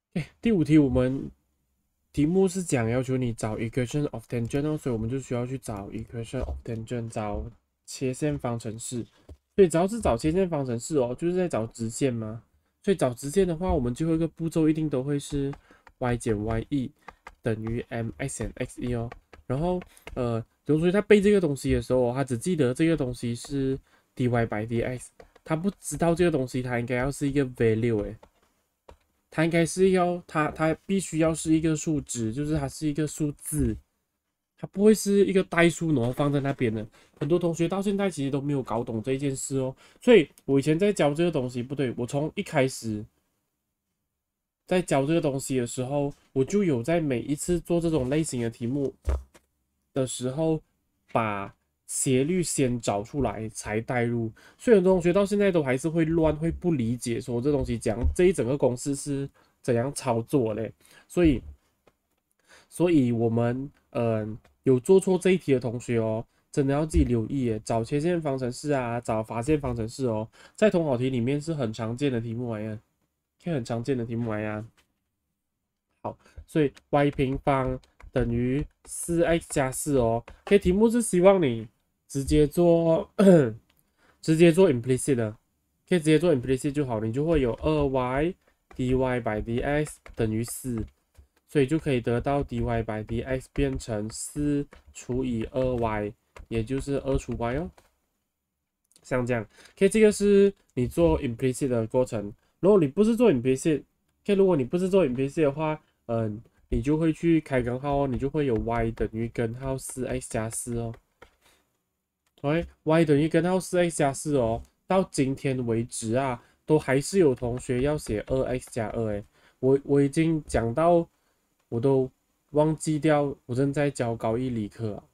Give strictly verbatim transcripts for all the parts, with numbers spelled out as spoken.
哎，第五题我们题目是讲要求你找 equation of tangent 哦，所以我们就需要去找 equation of tangent，找切线方程式。所以只要是找切线方程式哦，就是在找直线嘛。所以找直线的话，我们最后一个步骤一定都会是 y 减 y e 等于 mx 减 xe 哦。然后呃，所以他背这个东西的时候哦，他只记得这个东西是 dy by dx，他不知道这个东西它应该要是一个 value 诶。它应该是要它它必须要是一个数值，就是它是一个数字，它不会是一个代数，然后放在那边的。很多同学到现在其实都没有搞懂这一件事哦，所以我以前在教这个东西不对，我从一开始在教这个东西的时候，我就有在每一次做这种类型的题目的时候，把斜率先找出来才带入，所以很多同学到现在都还是会乱，会不理解说这东西讲这一整个公式是怎样操作嘞，所以，所以我们嗯、呃、有做错这一题的同学哦，真的要自己留意耶，找切线方程式啊，找发线方程式哦，在统考题里面是很常见的题目来呀，看很常见的题目来呀。好，所以 y 平方等于四 x 加四哦。OK，题目是希望你直接做直接做 implicit 的，可以直接做 implicit 就好，你就会有二 y dy by dx 等于四，所以就可以得到 dy by dx 变成四除以二 y，也就是二除 y 哦。像这样，OK，这个是你做 implicit 的过程。如果你不是做 implicit，OK，如果你不是做 implicit 的话，嗯，你就会去开根号哦，你就会有 y 等于根号四 x 加四哦。OK，y 等于根号四 x 加四哦。到今天为止啊，都还是有同学要写二 x 加二哎，我我已经讲到我都忘记掉，我正在教高一理科啊，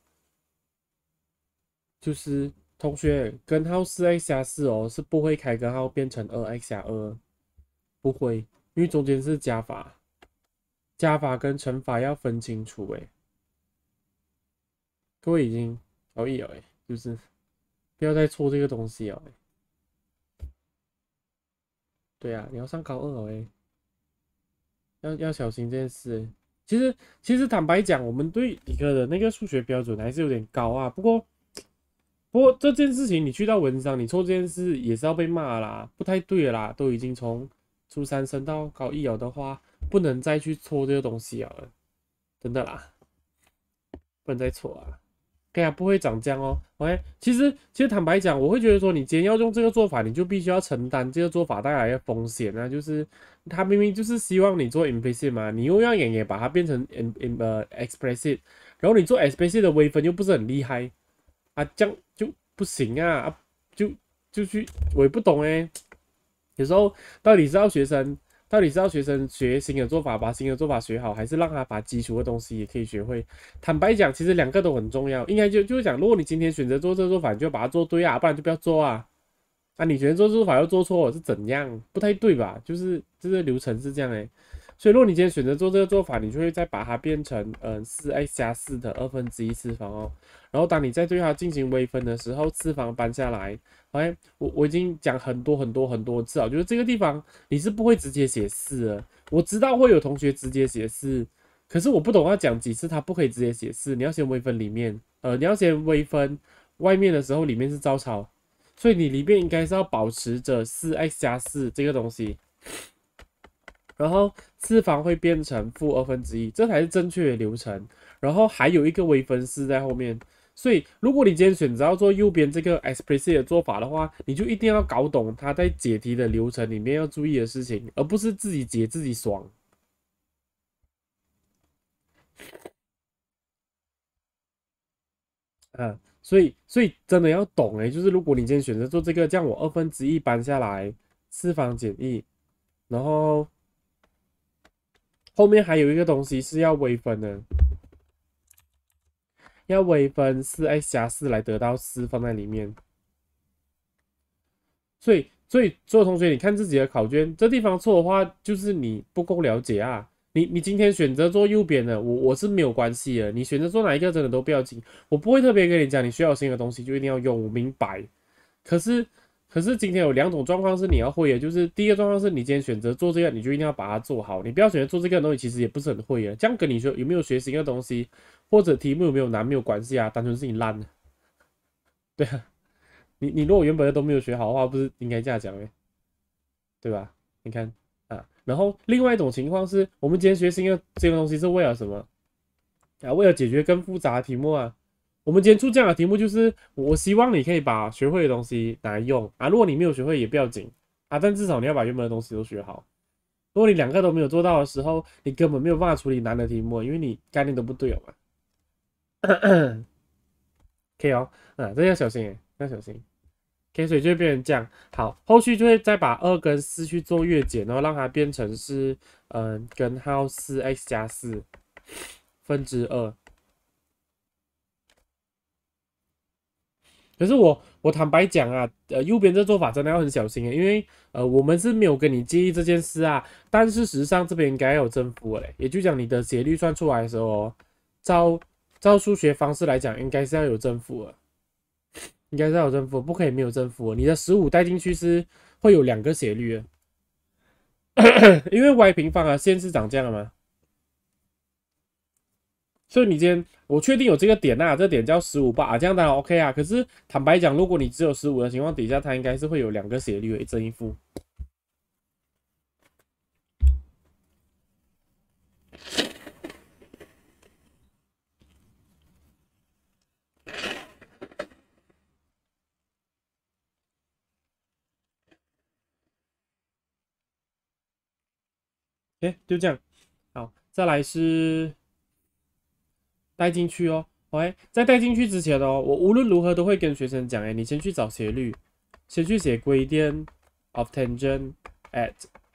就是同学根号四 x 加四哦，是不会开根号变成二 x 加二，不会，因为中间是加法，加法跟乘法要分清楚诶。各位已经高一了诶，就是不要再错这个东西了诶。对啊，你要上高二了诶，要要小心这件事诶。其实其实坦白讲，我们对理科的那个数学标准还是有点高啊。不过不过这件事情你去到文章，你错这件事也是要被骂啦，不太对啦。都已经从初三升到高一了的话，不能再去错这个东西了，真的啦，不能再错啊。对啊，不会长这样哦。OK，其实其实坦白讲，我会觉得说，你今天要用这个做法，你就必须要承担这个做法带来的风险啊。就是他明明就是希望你做 implicit 嘛，你又要演也把它变成 in in 呃 explicit，然后你做 explicit 的微分又不是很厉害啊，这样就不行啊，啊就就去我也不懂哎，有时候到底是要学生，到底是要学生学新的做法，把新的做法学好，还是让他把基础的东西也可以学会？坦白讲，其实两个都很重要。应该就就是讲，如果你今天选择做这个做法，你就把它做对啊，不然就不要做啊。啊，你觉得做做法又做错是怎样？不太对吧？就是这个流程是这样哎。所以如果你今天选择做这个做法，你就会再把它变成嗯四 x 加四的二分之一次方哦。然后当你在对它进行微分的时候，次方搬下来。OK，我我已经讲很多很多很多次了，就是这个地方你是不会直接写四的。我知道会有同学直接写四，可是我不懂要讲几次，他不可以直接写四，你要先微分里面，呃，你要先微分外面的时候，里面是照抄，所以你里面应该是要保持着四 x 加四这个东西，然后次方会变成负二分之一，这才是正确的流程。然后还有一个微分式在后面，所以如果你今天选择要做右边这个 explicit 的做法的话，你就一定要搞懂它在解题的流程里面要注意的事情，而不是自己解自己爽。啊，所以所以真的要懂诶，就是如果你今天选择做这个，这样我二分之一搬下来，次方减一，然后后面还有一个东西是要微分的，要微分四 x 加四来得到四放在里面。所以所以所有同学，你看自己的考卷，这地方错的话，就是你不够了解啊。你你今天选择做右边的，我我是没有关系的。你选择做哪一个真的都不要紧，我不会特别跟你讲，你需要新的东西就一定要用，我明白。可是可是今天有两种状况是你要会的，就是第一个状况是你今天选择做这个，你就一定要把它做好。你不要选择做这个东西，其实也不是很会的。这样跟你说有没有学新的东西，或者题目有没有难没有关系啊，单纯是你烂了。对啊，你你如果原本的都没有学好的话，不是应该这样讲诶，对吧？你看啊，然后另外一种情况是我们今天学新的这个东西是为了什么啊？为了解决更复杂的题目啊。我们今天出这样的题目，就是我希望你可以把学会的东西拿来用啊。如果你没有学会也不要紧啊，但至少你要把原本的东西都学好。如果你两个都没有做到的时候，你根本没有办法处理难的题目，因为你概念都不对了嘛。可以哦，啊，这要小心诶，要小心。OK，所以就会变成这样。好，后续就会再把二跟四去做月减，然后让它变成是嗯、呃、根号四 x 加四分之二。可是我我坦白讲啊，呃，右边这做法真的要很小心啊，因为呃，我们是没有跟你介意这件事啊，但事实上这边应该有正负嘞，也就讲你的斜率算出来的时候哦，照照数学方式来讲，应该是要有正负的，应该是要有正负，不可以没有正负。你的十五带进去是会有两个斜率的，因为 y 平方啊，线是长这样的嘛，所以你今天我确定有这个点啊，这点叫十五吧，这样当然 OK 啊。可是坦白讲，如果你只有十五的情况底下，它应该是会有两个斜率的，一正一负。哎，就这样。好，再来是带进去哦。OK，在带进去之前哦，我无论如何都会跟学生讲，哎，你先去找斜率，先去写 gradient of tangent at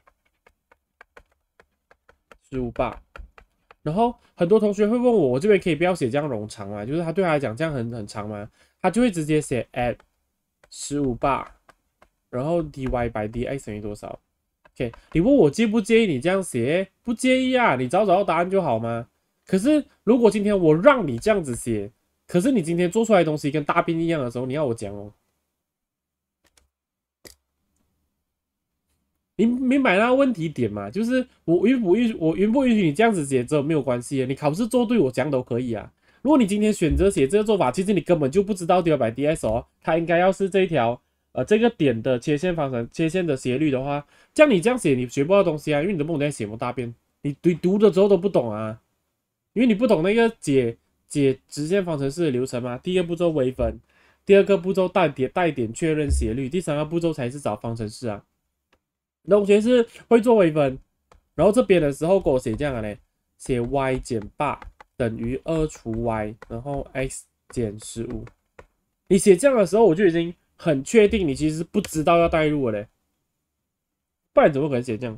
十五吧。然后很多同学会问我，我这边可以不要写这样冗长吗？就是他对他来讲这样很很长吗？他就会直接写 at 十五吧，然后 dy by dx 等于多少？OK，你问我介不介意你这样写？不介意啊，你找找到答案就好吗？可是如果今天我让你这样子写，可是你今天做出来的东西跟大便一样的时候，你要我讲哦，你明白那个问题点嘛？就是我允不允我允不允许你这样子写，这没有关系，你考试做对我讲都可以啊。如果你今天选择写这个做法，其实你根本就不知道 dy by dx 哦，它应该要是这一条呃这个点的切线方程切线的斜率的话，这样你这样写你学不到东西啊，因为你都不懂在写什么大便，你读读的时候都不懂啊，因为你不懂那个解解直线方程式的流程嘛。第一个步骤微分，第二个步骤带点带点确认斜率，第三个步骤才是找方程式啊。同学是会做微分，然后这边的时候给我写这样的嘞，写 y 减八等于二除 y， 然后 x 减十五。你写这样的时候，我就已经很确定你其实不知道要代入了嘞，不然怎么可能写这样？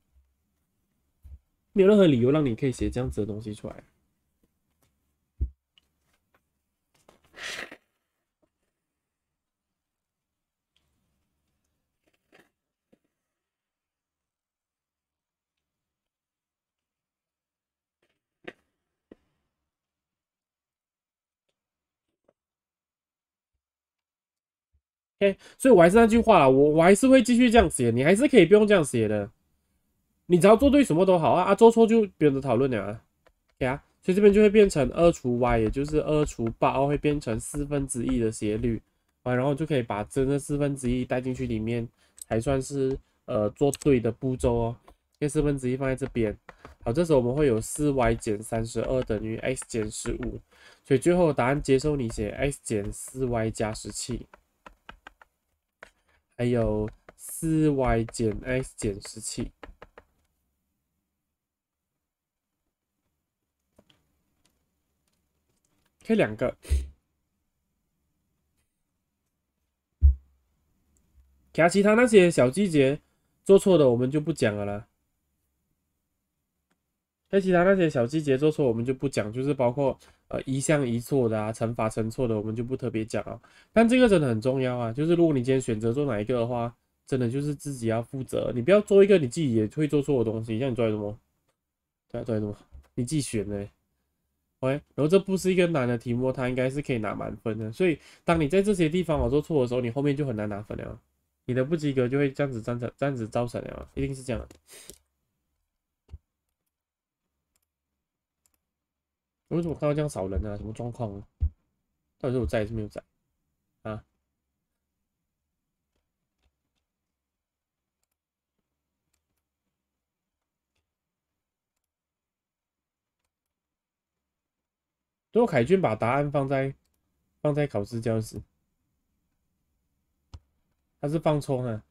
没有任何理由让你可以写这样子的东西出来。OK，所以我还是那句话啦，我我还是会继续这样写，你还是可以不用这样写的，你只要做对什么都好啊，啊做错就不用得讨论了啊。OK 啊，所以这边就会变成二除 y， 也就是二除八，会变成四分之一的斜率啊，然后就可以把真的四分之一带进去里面，才算是呃做对的步骤哦。因为四分之一放在这边，好，这时候我们会有四 y 减三十二等于 x 减十五，所以最后答案接受你写 x 减四 y 加十七。还有四 y 减 x 减十七，可以两个。其他其他那些小细节做错的我们就不讲了啦。那其他那些小细节做错我们就不讲，就是包括呃移项移错的啊，乘法乘错的我们就不特别讲啊。但这个真的很重要啊，就是如果你今天选择做哪一个的话，真的就是自己要负责，你不要做一个你自己也会做错的东西，像你做什么？对啊，做什么？你自己选的、欸。OK，然后这不是一个难的题目，它应该是可以拿满分的。所以当你在这些地方我做错的时候，你后面就很难拿分了。 你的不及格就会这样子、这样子、这样子造成的，一定是这样的。为什么看到这样少人啊？什么状况？到底是我在还是没有在啊？最后凯卷把答案放在放在考试教室，他是放错哈。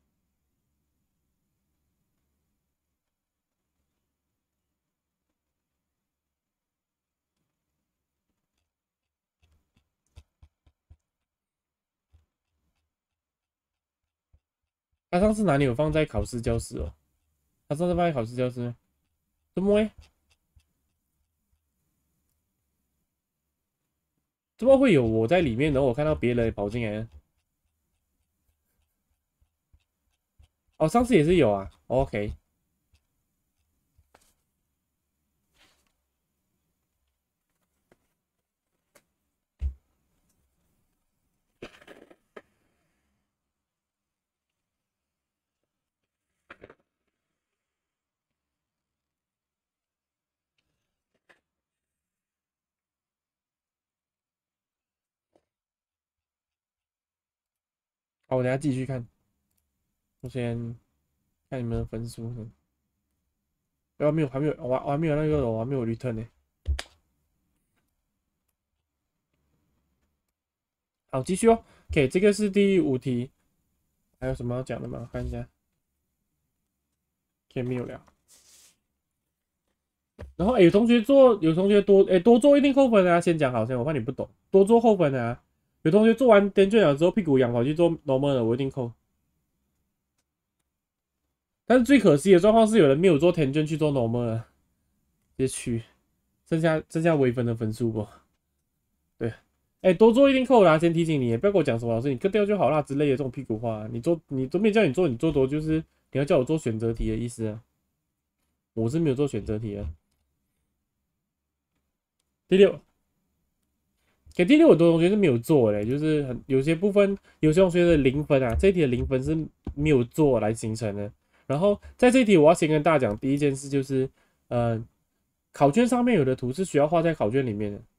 他上次哪里有放在考试教室哦？他上次放在考试教室，怎么会？怎么会有我在里面？然后我看到别人跑进来。哦，上次也是有啊。OK，好，我等下继续看。我先看你们的分数。哎，没有，还没有，我我还没有那个，我还没有 return 呢。好，继续哦。OK，这个是第五题，还有什么要讲的吗？看一下。OK，没有了。然后，哎，有同学做，有同学多，哎，多做一定扣分啊。先讲好先，我怕你不懂，多做扣分啊。有同学做完点卷了之后，屁股痒跑去做 normal 的，我一定扣。但是最可惜的状况是，有人没有做填卷去做 normal 的，直接去，剩下剩下微分的分数不？对，哎，多做一定扣啦。先提醒你，不要跟我讲什么老师你割掉就好啦之类的这种屁股话。你做你都没叫你做，你做多就是你要叫我做选择题的意思啊。我是没有做选择题的。第六，给第六，很多同学是没有做的，就是很有些部分，有些同学的零分啊，这一题的零分是没有做来形成的。然后在这一题，我要先跟大家讲，第一件事就是，呃，考卷上面有的图是需要画在考卷里面的。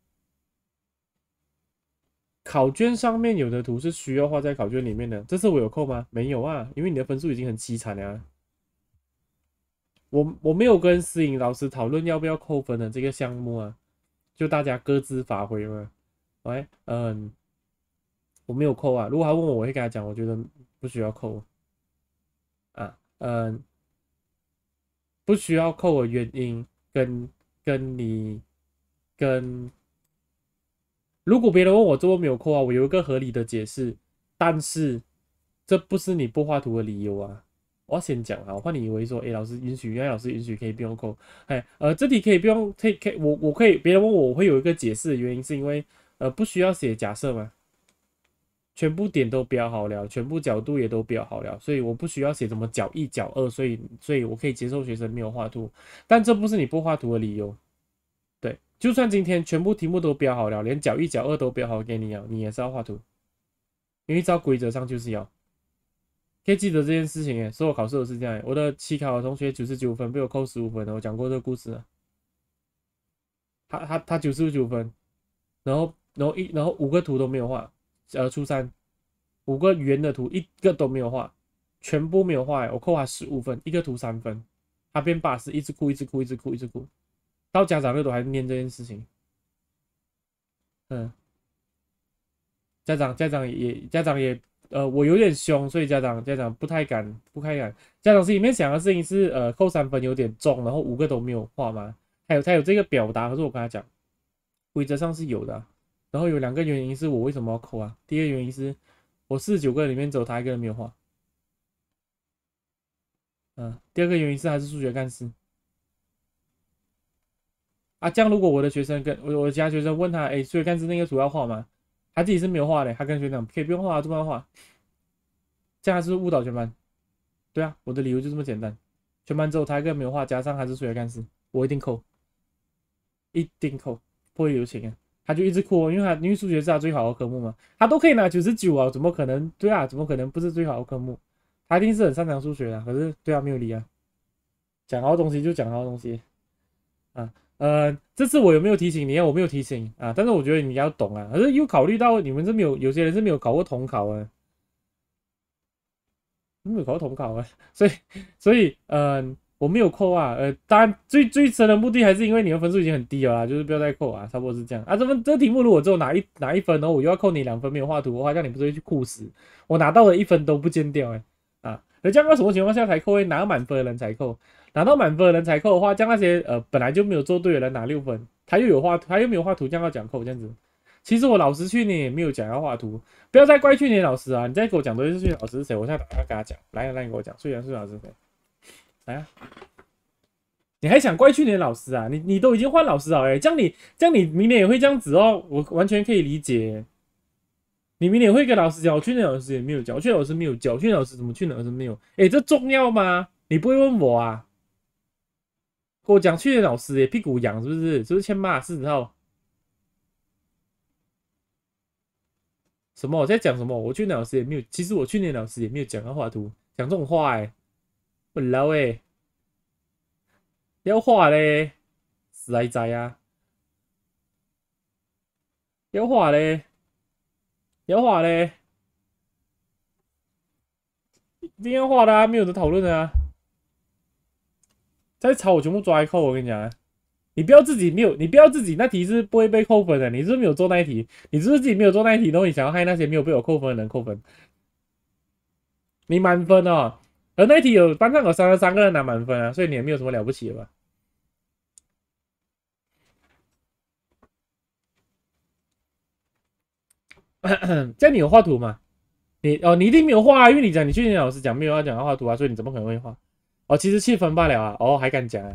考卷上面有的图是需要画在考卷里面的，这次我有扣吗？没有啊，因为你的分数已经很凄惨了啊。我我没有跟思颖老师讨论要不要扣分的这个项目啊，就大家各自发挥嘛。喂，嗯，我没有扣啊。如果他问我，我会跟他讲，我觉得不需要扣啊。嗯，不需要扣的原因跟跟你跟，如果别人问我做么没有扣啊，我有一个合理的解释，但是这不是你不画图的理由啊。我要先讲啊，我怕你以为说，哎，老师允许，原来老师允许可以不用扣。哎，呃，这题可以不用，可以可以，我我可以，别人问我，我会有一个解释的原因，是因为呃不需要写假设嘛。全部点都标好了，全部角度也都标好了，所以我不需要写什么角一、角二，所以所以我可以接受学生没有画图，但这不是你不画图的理由。对，就算今天全部题目都标好了，连角一、角二都标好给你了，你也是要画图，因为照规则上就是要。可以记得这件事情耶，所有考试都是这样。我的期考的同学九十九分，被我扣十五分的，我讲过这个故事了。他他他九十九分，然后然后一然后五个图都没有画，呃，初三五个圆的图一个都没有画，全部没有画，我扣他十五分，一个图三分，他变八十，一直哭，一直哭，一直哭，一直哭，到家长那都还念这件事情。嗯，家长家长也家长也呃，我有点凶，所以家长家长不太敢不太敢。家长心里面想的事情是呃，扣三分有点重，然后五个都没有画嘛，还有他有这个表达，可是我跟他讲，规则上是有的啊。然后有两个原因是我为什么要扣啊？第一个原因是我四十九个里面只有他一个人没有画。嗯，第二个原因是他是数学干事啊。这样如果我的学生跟我我其他学生问他，哎，数学干事那个图要画吗？他自己是没有画的，他跟学长可以不用画，这么画，这样他是误导全班。对啊，我的理由就这么简单，全班只有他一个没有画，加上他是数学干事，我一定扣，一定扣，不会留情啊。他就一直哭哦，因为他因为数学是他最好的科目嘛，他都可以拿九十九啊，怎么可能？对啊，怎么可能不是最好的科目？ 他一定是很擅长数学的，可是对啊，没有理啊，讲好东西就讲好东西啊。呃，这次我有没有提醒你？我没有提醒啊，但是我觉得你要懂啊。可是又考虑到你们是没有，有些人是没有考过统考啊，没有考过统考啊，所以所以呃，我没有扣啊。呃，当然最最深的目的还是因为你的分数已经很低了啦，就是不要再扣啊，差不多是这样啊。这份这题目如果只有拿一拿一分，然后我又要扣你两分没有画图的话，这样你不是会去哭死？我拿到的一分都不见掉哎、欸、啊！那这样要什么情况下才扣？会拿到满分的人才扣，拿到满分的人才扣的话，这样那些呃本来就没有做对的人拿六分，他又有画他又没有画图，这样要讲扣这样子。其实我老师去年也没有讲要画图，不要再怪去年老师啊！你再给我讲的是去年老师是谁？我现在打电话跟他讲，来来，你给我讲，去年去年老师是谁？来啊！你还想怪去年老师啊？你你都已经换老师了哎、欸，这样你这样你明年也会这样子哦，我完全可以理解。你明年会跟老师讲，我去年老师也没有讲，我去年老师没有教，去年老师怎么去年老师没有？哎、欸，这重要吗？你不会问我啊？跟我讲去年老师也屁股痒是不是？是不是欠骂四十号？什么？我在讲什么？我去年老师也没有，其实我去年老师也没有讲要画图，讲这种话哎、欸，我老哎，要画嘞，死来仔啊，要画嘞，要画嘞，一定要画的啊，没有得讨论的啊。再吵我全部抓一扣，我跟你讲啊，你不要自己没有，你不要自己那题是不会被扣分的，你是不是没有做那一题？你是不是自己没有做那一题，然后你想要害那些没有被我扣分的人扣分？你满分哦，而那一题有班上有三十三个人拿满分啊，所以你也没有什么了不起的吧？这样你有画图吗？你哦，你一定没有画啊，因为你讲你去年老师讲没有要讲要画图啊，所以你怎么可能会画？哦，其实七分罢了啊，哦，还敢讲啊？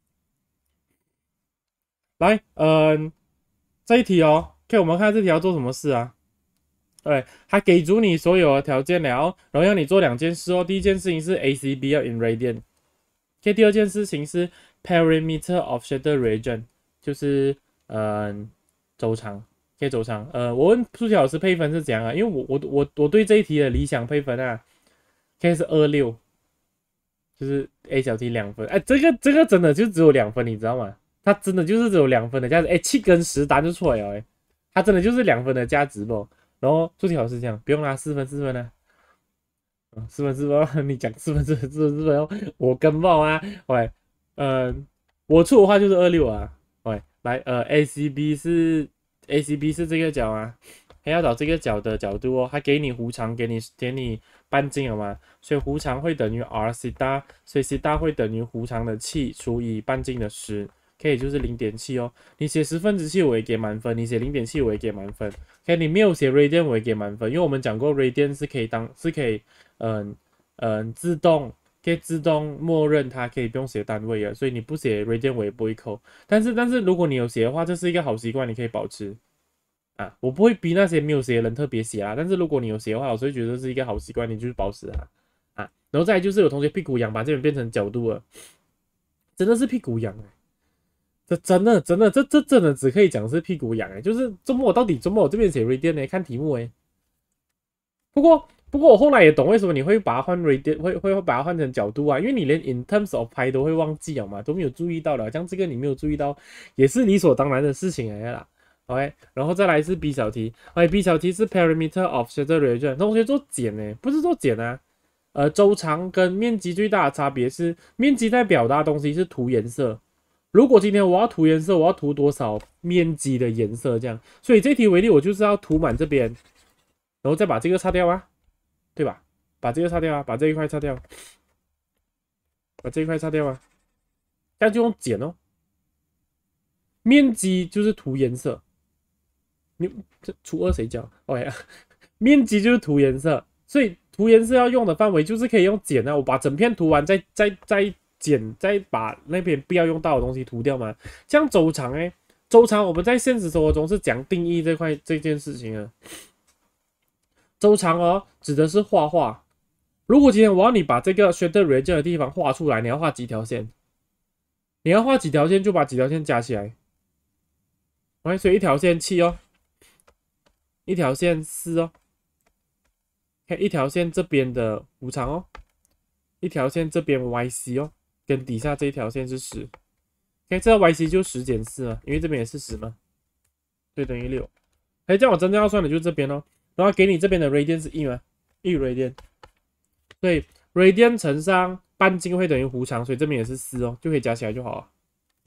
来，嗯、呃，这一题哦，OK，我们看这题要做什么事啊？对，他给足你所有的条件了，然后让你做两件事哦。第一件事情是 A C B 要 in radian，OK，第二件事情是 perimeter of shader region，就是嗯、呃、周长，可以周长。呃，我问数学老师配分是怎样啊？因为我我我我对这一题的理想配分啊，可以是二六，就是 A 小题两分。哎，这个这个真的就只有两分，你知道吗？它真的就是只有两分的价值。哎，七跟十答案就出来了，哎，它真的就是两分的价值不？然后数学老师讲不用啦，四分四分呢、啊，四分四分，你讲四分四分四分四分哦，我跟冒啊，喂，呃，我出的话就是二六啊，喂，来，呃，A C B 是 A C B 是这个角啊，还要找这个角的角度哦，它给你弧长，给你给你半径了嘛，所以弧长会等于 r 西塔，所以西塔会等于弧长的七除以半径的十。可以就是零点七哦，你写十分之七我也给满分，你写零点七我也给满分。OK， 你没有写 radian 我也给满分，因为我们讲过 radian 是可以当是可以嗯嗯自动可以自动默认它可以不用写单位的，所以你不写 radian 我也不会扣。但是但是如果你有写的话，这是一个好习惯，你可以保持啊，我不会逼那些没有写的人特别写啊。但是如果你有写的话，我会觉得是一个好习惯，你就是保持它啊。然后再来就是有同学屁股痒，把这边变成角度了，真的是屁股痒哎、欸。这真的真的这这真的只可以讲是屁股痒哎、欸，就是周末到底周末我这边写 radian 呢？看题目哎、欸。不过不过我后来也懂为什么你会把它换 radian， 会会把它换成角度啊，因为你连 in terms of 拍都会忘记了嘛，都没有注意到了，像这个你没有注意到，也是理所当然的事情来的啦。OK， 然后再来是 B 小题 ，OK，B 小题是 perimeter of shader region， 同学做减呢、欸，不是做减啊。呃，周长跟面积最大的差别是，面积在表达的东西是涂颜色。如果今天我要涂颜色，我要涂多少面积的颜色？这样，所以这题为例，我就是要涂满这边，然后再把这个擦掉啊，对吧？把这个擦掉啊，把这一块擦掉，把这一块擦掉啊，这样就用减哦。面积就是涂颜色，你这初二谁教 ？OK， 面积就是涂颜色，所以涂颜色要用的范围就是可以用减啊。我把整片涂完，再再再。减再把那边不要用到的东西涂掉嘛，这样周长哎，周长我们在现实生活中是讲定义这块这件事情啊。周长哦，指的是画画。如果今天我要你把这个 shader region 的地方画出来，你要画几条线？你要画几条线就把几条线加起来。OK， 所以一条线七哦，一条线四哦。 看一条线这边的弧长哦，一条线这边 Y C 哦，跟底下这一条线是十。OK， 这个 Y C 就十减四嘛，因为这边也是十嘛，所以等于六。哎，这样我真正要算的就是这边哦，然后给你这边的 radian 是一嘛，一 radian， 所以 radian 乘上半径会等于弧长，所以这边也是四哦，就可以加起来就好了，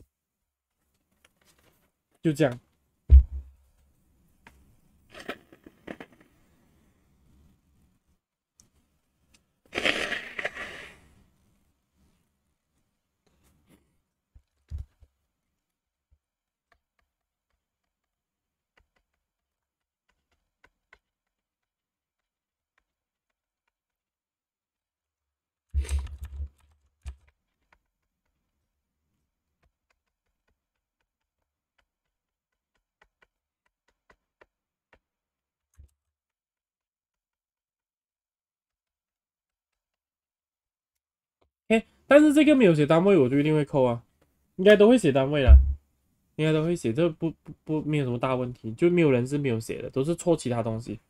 就这样。OK， 但是这个没有写单位，我就一定会扣啊，应该都会写单位啦，应该都会写，这不不不没有什么大问题，就没有人是没有写的，都是错其他东西。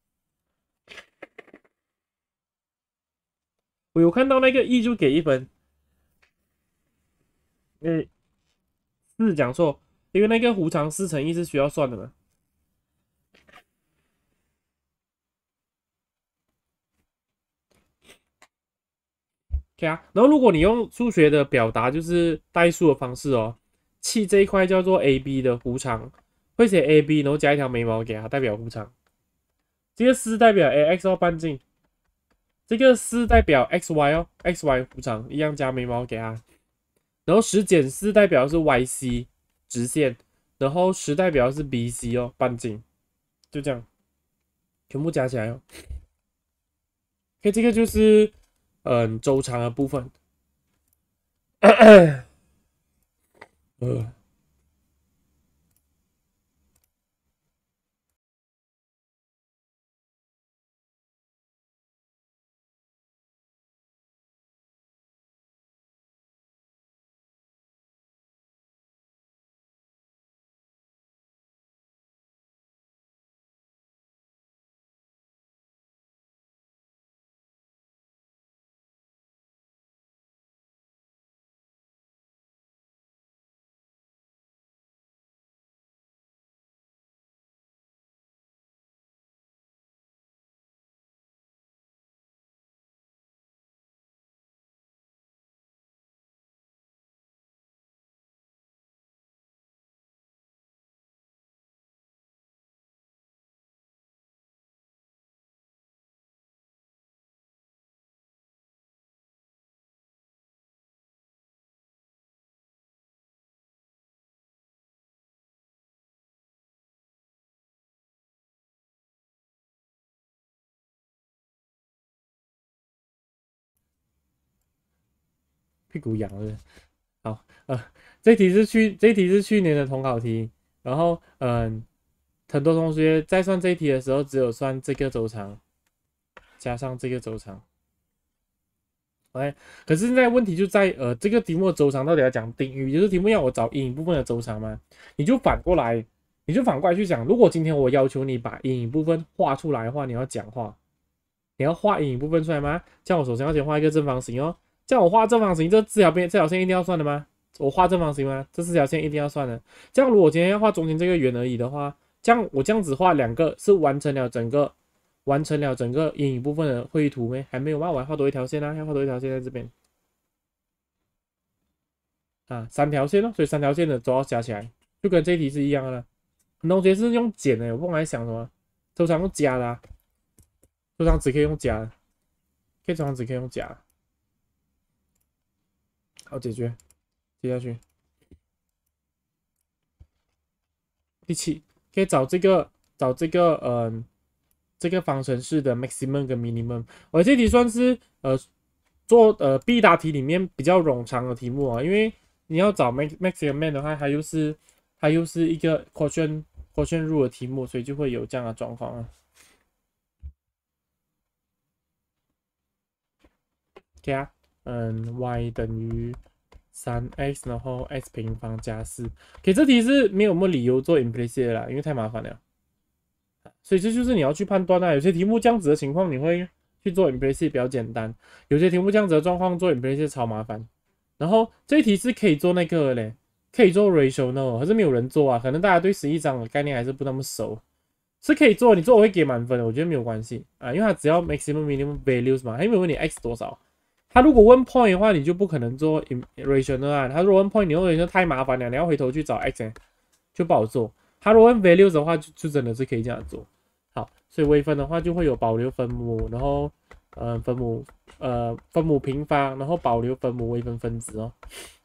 我有看到那个 E 就给一分，诶，是讲错，因为那个弧长四乘一是需要算的嘛。OK 啊，然后如果你用数学的表达，就是代数的方式哦，气这一块叫做 A B 的弧长，会写 A B，然后加一条眉毛给它代表弧长。这个四代表 A X 哦半径，这个四代表 X Y 哦 X Y 弧长，一样加眉毛给它。然后十减四代表是 Y C 直线，然后十代表是 B C 哦半径，就这样，全部加起来哦。OK， 这个就是嗯周长的部分。呃，屁股痒了。好，呃，这题是去这题是去年的统考题，然后嗯，很多同学在算这一题的时候，只有算这个周长加上这个周长。OK，可是现在问题就在呃，这个题目的周长到底要讲定义，就是题目要我找阴影部分的周长嘛，你就反过来，你就反过来去想，如果今天我要求你把阴影部分画出来的话，你要讲话，你要画阴影部分出来吗？这样我首先要先画一个正方形哦。这样我画正方形，这四条边这条线一定要算的吗？我画正方形吗？这四条线一定要算的。这样如果今天要画中间这个圆而已的话，这样我这样子画两个是完成了整个完成了整个阴影部分的绘图没？还没有吗？我还画多一条线啊，要画多一条线在这边啊，三条线哦，所以三条线的都要加起来，就跟这一题是一样的。很多同学是用减的，我不懂在想什么，周长用加的、啊，周长只可以用加的，可以周长只可以用加的。好解决，接下去第七，可以找这个找这个嗯、呃、这个方程式的 maximum 跟 minimum。我这题算是呃做呃必答题里面比较冗长的题目啊，因为你要找 max maximum 的话，它又是它又是一个 quotient quotient rule 的题目，所以就会有这样的状况啊。OK 啊，嗯 y 等于三 x， 然后 x 平方加四。OK， 这题是没有什么理由做 implicit 的啦，因为太麻烦了。 所以这就是你要去判断啊。有些题目这样子的情况，你会去做 implicit 比较简单；有些题目这样子的状况做 implicit 超麻烦。然后这一题是可以做那个嘞，可以做 ratio 呢，可是没有人做啊，可能大家对十一章的概念还是不那么熟。是可以做，你做我会给满分的，我觉得没有关系啊，因为它只要 maximum minimum values 嘛，它没有问你 x 多少。他如果问 point 的话，你就不可能做 rational 啊。他如果问 point，你用 rational 太麻烦了，你要回头去找 x，、欸、就不好做。他如果问 values 的话就，就真的是可以这样做。好，所以微分的话就会有保留分母，然后呃分母呃分母平方，然后保留分母微分分子哦。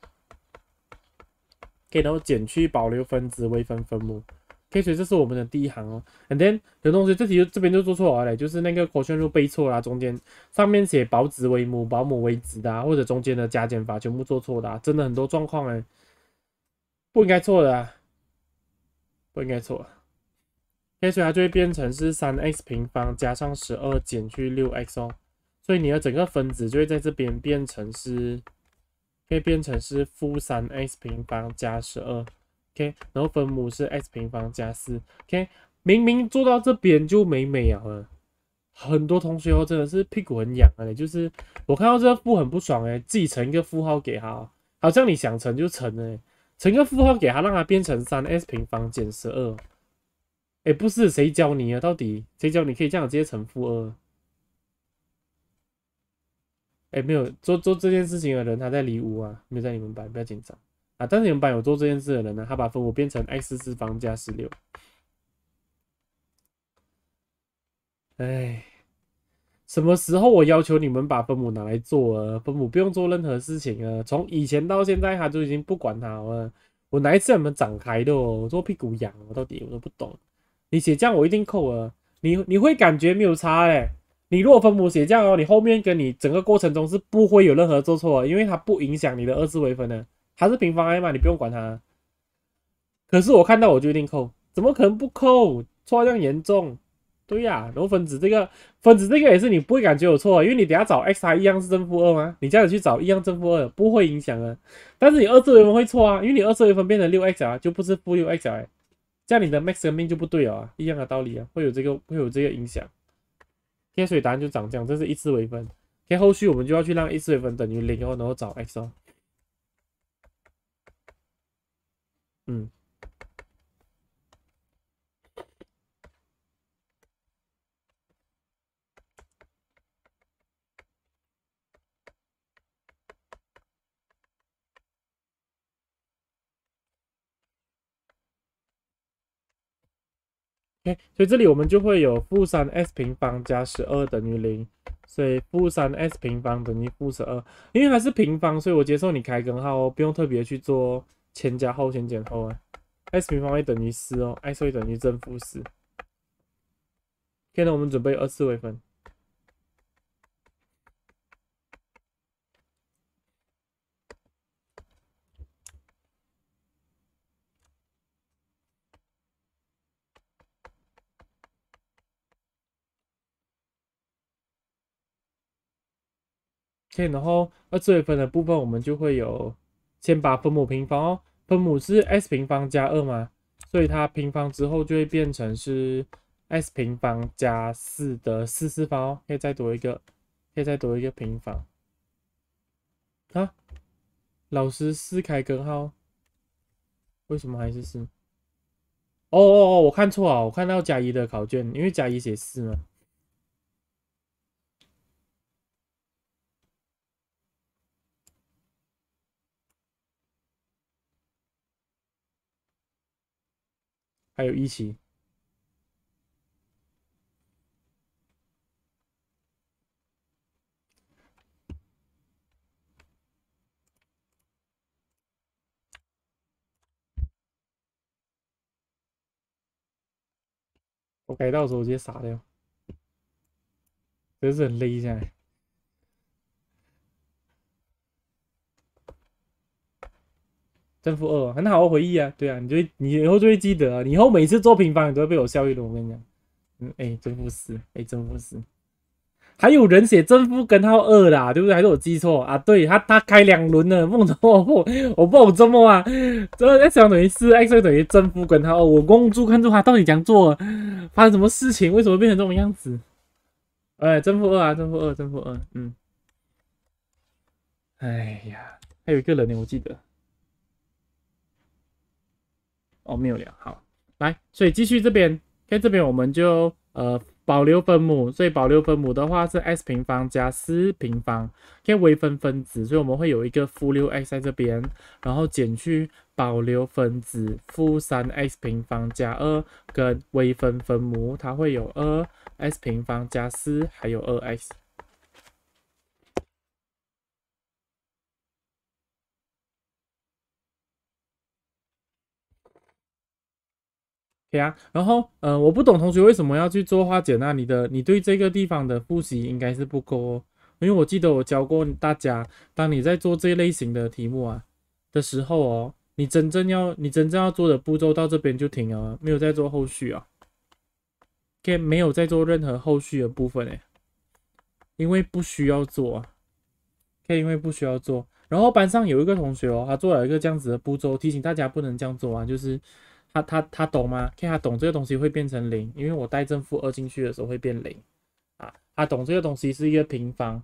可以，然后减去保留分子微分分母。OK， 所以这是我们的第一行哦。And then 有同学这题这边就做错了嘞，就是那个 quotient rule 背错啦，中间上面写保子为母，保母为子的、啊，或者中间的加减法全部做错的、啊，真的很多状况哎，不应该错的、啊，不应该错、啊。OK， 所以它就会变成是 三 x 平方加上十二减去 六 x 哦。所以你的整个分子就会在这边变成是，可以变成是负 三 x 平方加十二。OK， 然后分母是 x 平方加四。OK， 明明做到这边就美美了，很多同学哦真的是屁股很痒啊，就是我看到这个负很不爽哎，自己乘一个负号给他，好像你想乘就乘哎，乘个负号给他，让它变成 三 x 平方减十二。哎，不是谁教你啊？到底谁教你可以这样直接乘负二？哎，没有做做这件事情的人，他在离屋啊，没有在你们班，不要紧张。啊，但是你们班有做这件事的人呢，他把分母变成 x 次方加十六。哎，什么时候我要求你们把分母拿来做了？分母不用做任何事情啊，从以前到现在他就已经不管它了。我哪一次你们展开的哦？我做屁股痒，我到底我都不懂。你写这样我一定扣了，你你会感觉没有差哎。你如果分母写这样哦，你后面跟你整个过程中是不会有任何做错的，因为它不影响你的二次微分的，它是平方 a 嘛，你不用管它。可是我看到我就一定扣，怎么可能不扣？错这样严重？对呀、啊，然后分子这个分子这个也是你不会感觉有错，因为你等下找 x 还一样是正负二吗？你这样子去找一样正负二不会影响啊。但是你二次微分会错啊，因为你二次微分变成六 x 啊，就不是负六 x 啊，这样你的 max 跟 min 就不对了啊，一样的道理啊，会有这个会有这个影响。OK， 所以答案就长这样，这是一次微分。OK， 后续我们就要去让一次微分等于零哦，然后找 x 哦。嗯。OK， 所以这里我们就会有负三 s 平方加十二等于零，所以负三 s 平方等于负十二，因为它是平方，所以我接受你开根号哦，不用特别去做前加后、先减后啊。s 平方会等于四哦 ，x 会等于正负四。OK， 那我们准备二次微分。OK， 然后二次微分的部分我们就会有，先把分母平方哦，分母是 s 平方加二嘛，所以它平方之后就会变成是 s 平方加四的四次方哦，可以再多一个，可以再多一个平方啊。老师四开根号，为什么还是四？哦哦哦，我看错了，我看到加一的考卷，因为加一写四嘛。还有一期，我改到的时候我直接傻掉，真是很累现在。正负二，很好的回忆啊，对啊，你就会你以后就会记得啊，你以后每次做平方，你都会被我笑一轮。我跟你讲，嗯，哎、欸，正负四，哎、欸，正负四， 还有人写正负根号二啦，对不对？还是我记错啊？对，他他开两轮了，梦中我不我不懂怎么啊？这 x 等于四 x 等于正负根号二，我蒙住看住他到底怎样做，发生什么事情？为什么变成这种样子？哎，正负二啊，正负二，正负二，嗯，哎呀，还有一个人呢，我记得，哦，没有了，好，来，所以继续这边，在这边我们就呃。保留分母，所以保留分母的话是 x 平方加四平方，可以微分分子，所以我们会有一个负六 x 在这边，然后减去保留分子负三 x 平方加二跟微分分母，它会有二 x 平方加四，还有二 x。对啊，然后呃，我不懂同学为什么要去做化简啊？你的你对这个地方的复习应该是不够哦，因为我记得我教过大家，当你在做这一类型的题目啊的时候哦，你真正要你真正要做的步骤到这边就停了，没有再做后续啊，OK，没有再做任何后续的部分诶，因为不需要做啊，OK，因为不需要做。然后班上有一个同学哦，他做了一个这样子的步骤，提醒大家不能这样做啊，就是他他他懂吗？看他懂这个东西会变成零，因为我带正负二进去的时候会变零啊。他懂这个东西是一个平方，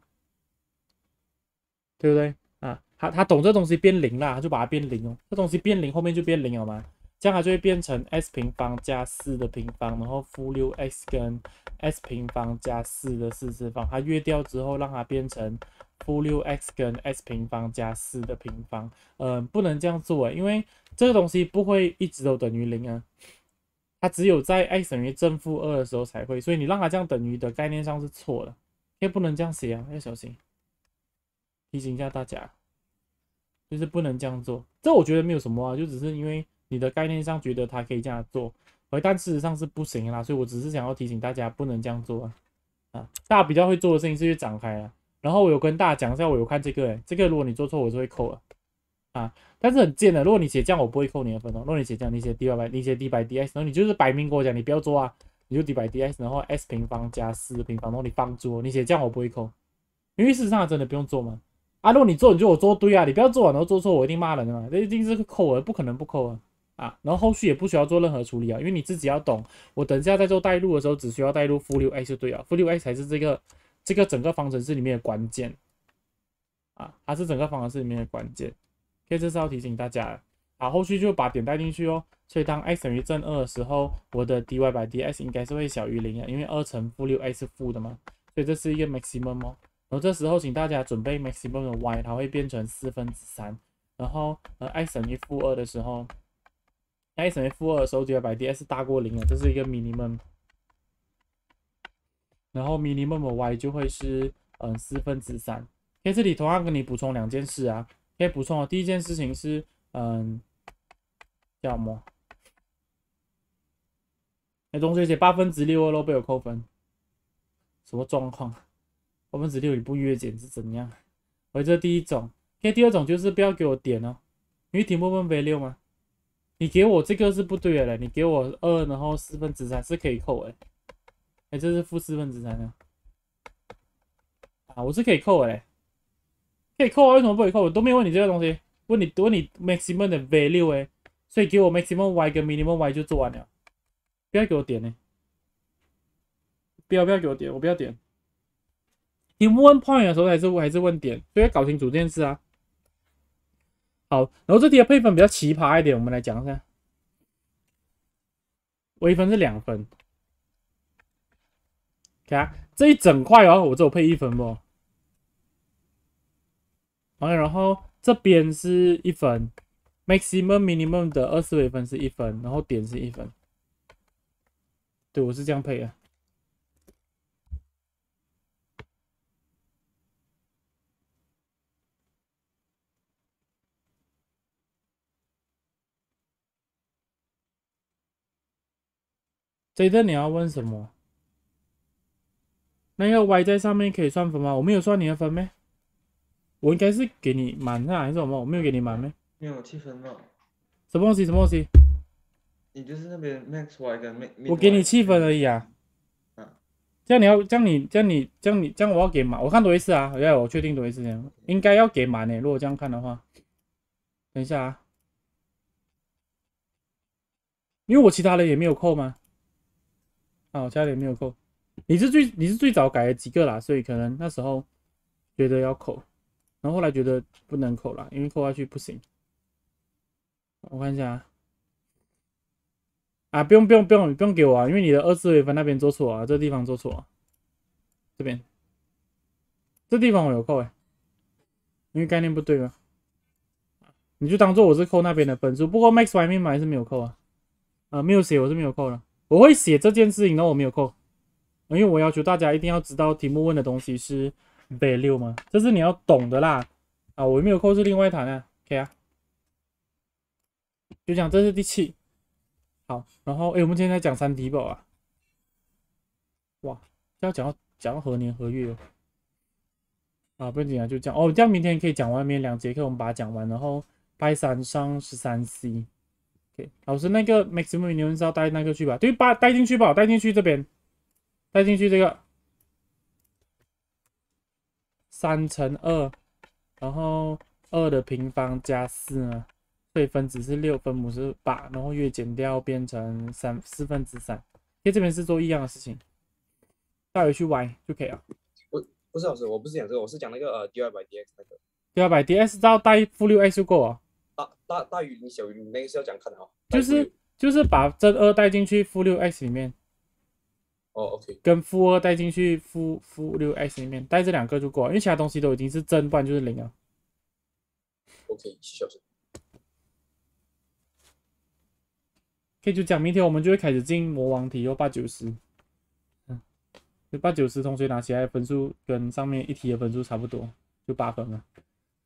对不对啊？他他懂这东西变零啦，他就把它变零哦。这东西变零后面就变零了嘛，这样它就会变成 x 平方加四的平方，然后负六 x 跟 x 平方加四的四次方，它约掉之后让它变成负六 x 跟 x 平方加四的平方。嗯、呃，不能这样做，因为这个东西不会一直都等于零啊。它只有在 x 等于正负二的时候才会，所以你让它这样等于的概念上是错的，也不能这样写啊，要小心。提醒一下大家，就是不能这样做。这我觉得没有什么啊，就只是因为你的概念上觉得它可以这样做，而但事实上是不行啦，所以我只是想要提醒大家不能这样做啊。啊，大家比较会做的事情是去展开啊。然后我有跟大家讲一下，我有看这个、欸，这个如果你做错，我就会扣了啊。但是很贱的，如果你写这样，我不会扣你的分哦。如果你写这样，你写 d 百，你写 d 百 dx，然后你就是摆明跟我讲，你不要做啊，你就 d 百 dx，然后 s 平方加四平方，然后你放住，你写这样我不会扣，因为事实上真的不用做嘛。啊，如果你做，你就我做对啊，你不要做完然后做错，我一定骂人的嘛，这一定是扣的，不可能不扣啊。啊，然后后续也不需要做任何处理啊，因为你自己要懂。我等一下在做代入的时候，只需要代入负六 x 就对了，负六 x 才是这个这个整个方程式里面的关键啊，它是整个方程式里面的关键。OK，这是要提醒大家的。好，后续就把点带进去哦。所以当 x 等于正二的时候，我的 dy by dx 应该是会小于零啊，因为二乘负六 x 是负的嘛，所以这是一个 maximum 哦。然后这时候请大家准备 maximum 的 y， 它会变成四分之三。然后呃 x 等于负二的时候 ，x 等于负二的时候 dy by dx 大过零了，这是一个 minimum。然后 minimum 的 y 就会是嗯四分之三。OK， 这里同样跟你补充两件事啊，可以补充的第一件事情是嗯叫什么？哎，同学写八分之六咯，被我扣分，什么状况？八分之六你不约减是怎样？我这第一种。OK，第二种就是不要给我点哦，因为题目问 v 六嘛，你给我这个是不对的嘞，你给我二，然后四分之三是可以扣的，哎，这是负四分之三啊，啊，我是可以扣的嘞，可以扣啊，为什么不可以扣？我都没有问你这个东西，问你问你 maximum 的 value 哎，所以给我 maximum y 跟 minimum y 就做完了，不要给我点呢，不要不要给我点，我不要点。题目问 point 的时候还是还是问点，所以要搞清楚这件事啊。好，然后这题的配分比较奇葩一点，我们来讲一下。微分是两分，看这一整块哦，我只有配一分不？好，然后这边是一分 ，maximum minimum 的二次微分是一分，然后点是一分。对，我是这样配的。这一段你要问什么？那个 y 在上面可以算分吗？我没有算你的分咩？我应该是给你满啊，还是什么？我没有给你满咩？ 没有七分了。 什么东西？什么东西？ 你就是那边 max y 跟 min 我给你 y 七分而已啊。 啊， 这样你要，这样你，这样你，这样你，这样我要给满，我看多一次啊，要我确定多一次，应该要给满呢。如果这样看的话，等一下啊，因为我其他人也没有扣吗？啊，我其他人也没有扣。你是最你是最早改了几个啦，所以可能那时候觉得要扣，然后后来觉得不能扣啦，因为扣下去不行。我看一下啊，啊不用不用不用不用给我啊，因为你的二次微分那边做错啊，这地方做错啊，这边这地方我有扣哎、欸，因为概念不对嘛，你就当做我是扣那边的分数。不过 Max 外面还是没有扣啊，啊没有写我是没有扣的，我会写这件事情，然后我没有扣。因为我要求大家一定要知道题目问的东西是 value 嘛，这是你要懂的啦。啊，我没有扣是另外一谈啊 ，OK 啊，就讲这是第七。好，然后哎，我们今天在讲三题宝啊，哇，要讲到讲到何年何月哦。啊，不用紧啊，就这样哦，这样明天可以讲完，明天两节课我们把它讲完，然后拜三上十三 C。OK， 老师那个 maximum 你们是要带那个去吧？对，把带进去吧，带进去这边，带进去这个三乘二。然后二的平方加四呢，所以分子是六，分母是八，然后月减掉变成三四分之三。因为这边是做一样的事情，带回去 y 就可以了。 不不是老师，我不是讲这个，我是讲那个呃 dy by dx 那个。 对啊，把 ds 到带负六 x 就够了。 大大大于零小于零那个是要讲看的啊。 就是就是把正二带进去负六 x 里面。 哦 ，OK。 跟负二带进去负负六 x 里面，带这两个就够了，因为其他东西都已经是正，不然就是零啊。 OK， 七小时。 可以就讲，明天我们就会开始进魔王题哦，八九十。嗯，就八九十同学拿起来分数跟上面一题的分数差不多，就八分了。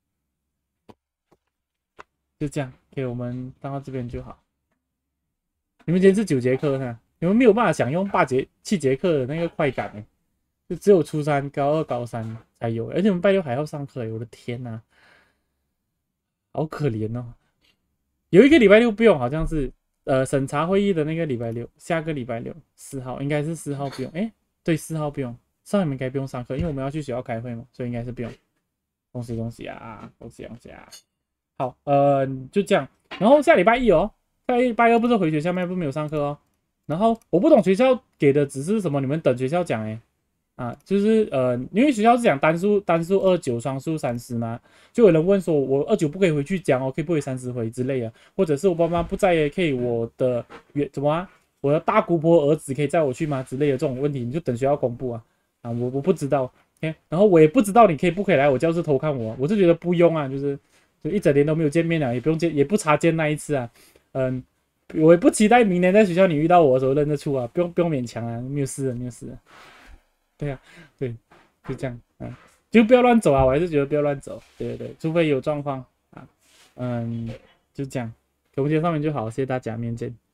就这样，给我们到这边就好。你们今天是九节课呢，你们没有办法享用八节七节课的那个快感哎，就只有初三、高二、高三才有，而且我们拜六还要上课，我的天哪、啊，好可怜哦。有一个礼拜六不用，好像是呃审查会议的那个礼拜六，下个礼拜六四号应该是四号不用，哎，对，四号不用，上你们应该不用上课，因为我们要去学校开会嘛，所以应该是不用。恭喜恭喜啊，恭喜恭喜啊！好，呃，就这样。然后下礼拜一哦，下礼拜二不是回学校吗？不是没有上课哦。然后我不懂学校给的只是什么，你们等学校讲哎。啊，就是呃，因为学校是讲单数单数二九，双数三十嘛，就有人问说，我二九不可以回去讲哦，可以不可以三十回之类的，或者是我爸妈不在也可以我的远怎么啊，我的大姑婆儿子可以载我去吗之类的这种问题，你就等学校公布啊。啊，我我不知道。OK， 然后我也不知道你可以不可以来我教室偷看我，我是觉得不用啊，就是就一整年都没有见面了，也不用见，也不差见那一次啊。嗯，我也不期待明年在学校你遇到我的时候认得出啊，不用不用勉强啊，没有事的，没有事的。对啊，对，就这样啊，就不要乱走啊，我还是觉得不要乱走，对对对，除非有状况啊，嗯，就这样，给我们今天上面就好，谢谢大家，明天见。